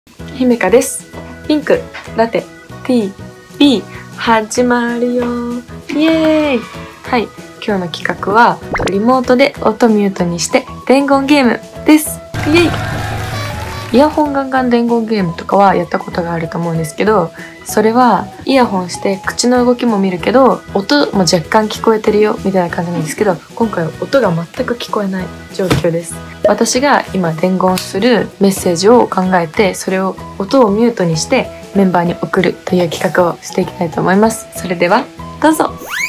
姫香です。ピンク、ラテ、T、B、始まるよー。イエーイ。はい、今日の企画はリモートで音ミュートにして伝言ゲームです。イエイ。イヤホンガンガン伝言ゲームとかはやったことがあると思うんですけど、それはイヤホンして口の動きも見るけど音も若干聞こえてるよみたいな感じなんですけど、今回は音が全く聞こえない状況です。私が今伝言するメッセージを考えて、それを音をミュートにしてメンバーに送るという企画をしていきたいと思います。それではどうぞ。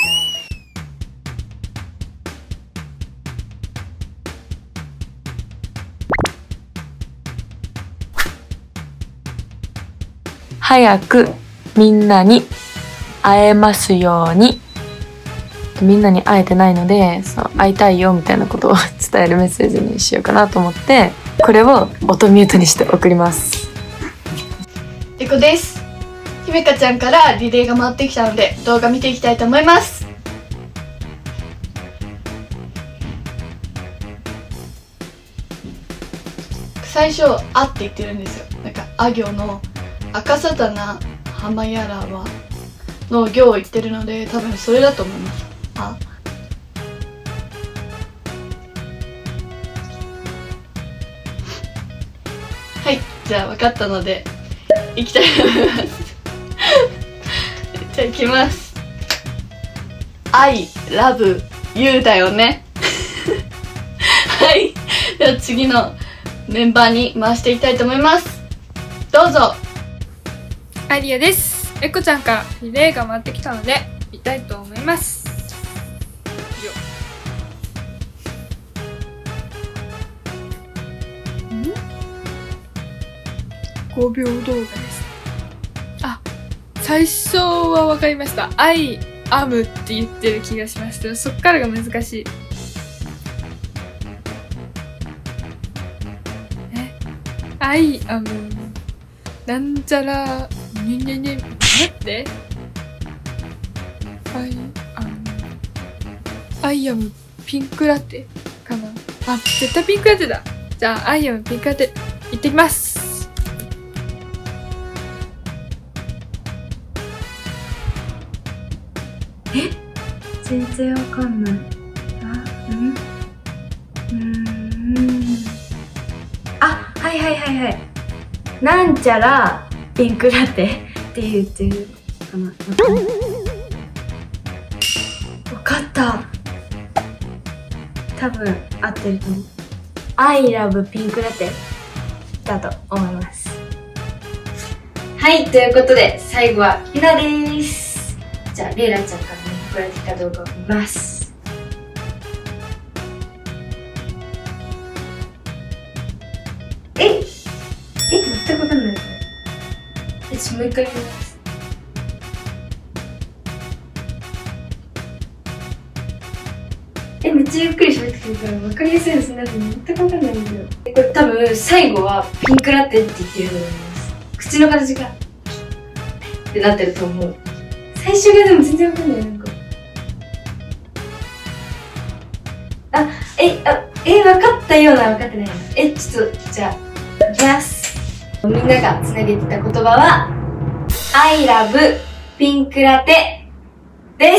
早くみんなに会えますように。みんなに会えてないので、会いたいよみたいなことを伝えるメッセージにしようかなと思って、これを音ミュートにして送ります。 リコです。姫香ちゃんからリレーが回ってきたので動画見ていきたいと思います。最初「あ」って言ってるんですよ。なんかあ行の赤さたな浜やらはの行を言ってるので、多分それだと思います。あ。はい、じゃあ分かったのでいきたいと思いますじゃあいきます。I love you だよねはい、では次のメンバーに回していきたいと思います。どうぞ。 アリアです。エコちゃんからリレーが回ってきたので見たいと思います。5秒動画です。あ、最初は分かりました。I am って言ってる気がしますけど、そっからが難しい。I am なんちゃらにゃにゃにゃ、待って。I am ピンクラテかな。あ、絶対ピンクラテだ。じゃあ I am ピンクラテ行ってきます。 全然わかんない。はいはいはいはい。なんちゃらピンクラテって言ってるかな。わかった。多分合ってると思う。I love ピンクラテだと思います。はい、ということで最後はひなです。じゃあレイラちゃんから送られてきた動画を見ます。全くわかんないですね。もう一回見ます。めっちゃゆっくり喋ってくるから分かりやすいですね。全くわかんないんだよ。これ多分最後はピンクラテって言ってると思います。口の形がってなってると思う。最初がでも全然わかんない。なんか分かったような分かってないな。ちょっとじゃあいきます。みんながつなげてた言葉は I love ピンクラテです。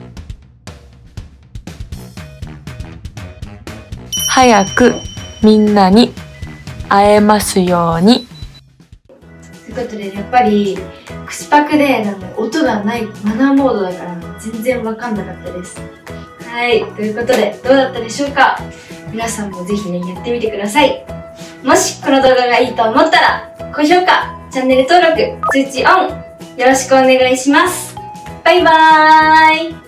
早くみんなに会えますように。 ということでやっぱり口パクで音がないマナーモードだから全然わかんなかったです。はい、ということでどうだったでしょうか。皆さんもぜひねやってみてください。もしこの動画がいいと思ったら高評価、チャンネル登録、通知オンよろしくお願いします。バイバーイ。